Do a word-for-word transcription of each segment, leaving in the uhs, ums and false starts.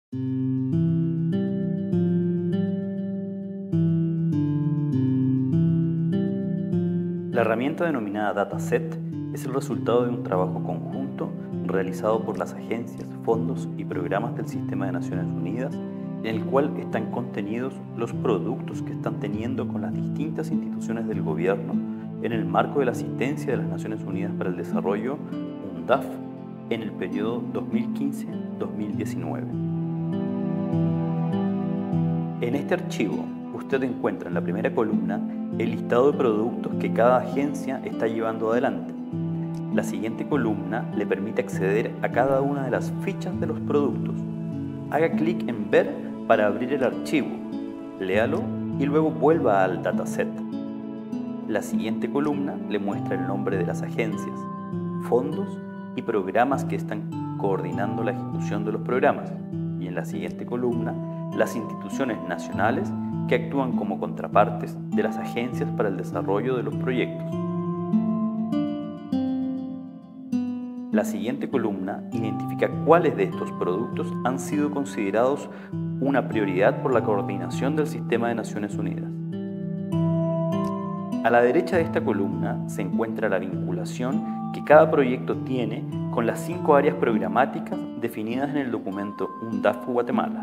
La herramienta denominada Dataset es el resultado de un trabajo conjunto realizado por las agencias, fondos y programas del Sistema de Naciones Unidas, en el cual están contenidos los productos que están teniendo con las distintas instituciones del gobierno en el marco de la asistencia de las Naciones Unidas para el Desarrollo, UNDAF, en el periodo dos mil quince a dos mil diecinueve. En este archivo, usted encuentra en la primera columna el listado de productos que cada agencia está llevando adelante. La siguiente columna le permite acceder a cada una de las fichas de los productos. Haga clic en Ver para abrir el archivo, léalo y luego vuelva al dataset. La siguiente columna le muestra el nombre de las agencias, fondos y programas que están coordinando la ejecución de los programas. Y en la siguiente columna, las instituciones nacionales que actúan como contrapartes de las agencias para el desarrollo de los proyectos. La siguiente columna identifica cuáles de estos productos han sido considerados una prioridad por la coordinación del Sistema de Naciones Unidas. A la derecha de esta columna se encuentra la vinculación que cada proyecto tiene con las cinco áreas programáticas definidas en el documento UNDAF Guatemala.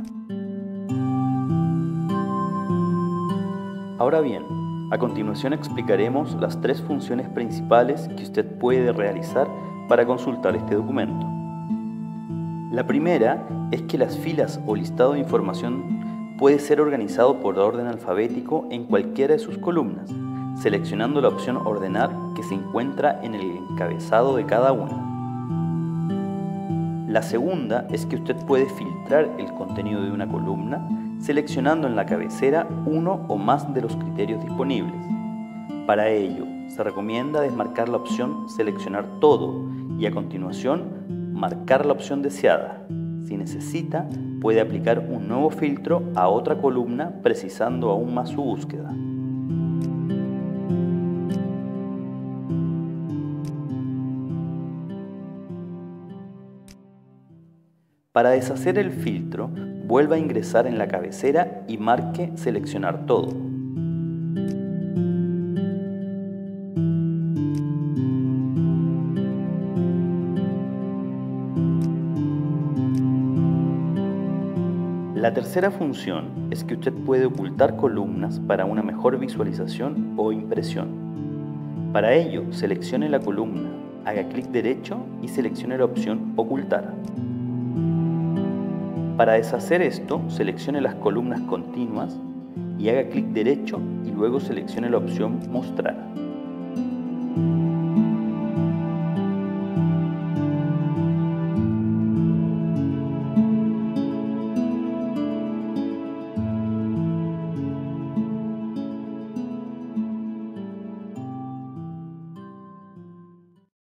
Ahora bien, a continuación explicaremos las tres funciones principales que usted puede realizar para consultar este documento. La primera es que las filas o listado de información puede ser organizado por orden alfabético en cualquiera de sus columnas, seleccionando la opción Ordenar que se encuentra en el encabezado de cada una. La segunda es que usted puede filtrar el contenido de una columna seleccionando en la cabecera uno o más de los criterios disponibles. Para ello, se recomienda desmarcar la opción Seleccionar todo y a continuación marcar la opción deseada. Si necesita, puede aplicar un nuevo filtro a otra columna precisando aún más su búsqueda. Para deshacer el filtro, vuelva a ingresar en la cabecera y marque Seleccionar todo. La tercera función es que usted puede ocultar columnas para una mejor visualización o impresión. Para ello, seleccione la columna, haga clic derecho y seleccione la opción Ocultar. Para deshacer esto, seleccione las columnas continuas y haga clic derecho y luego seleccione la opción Mostrar.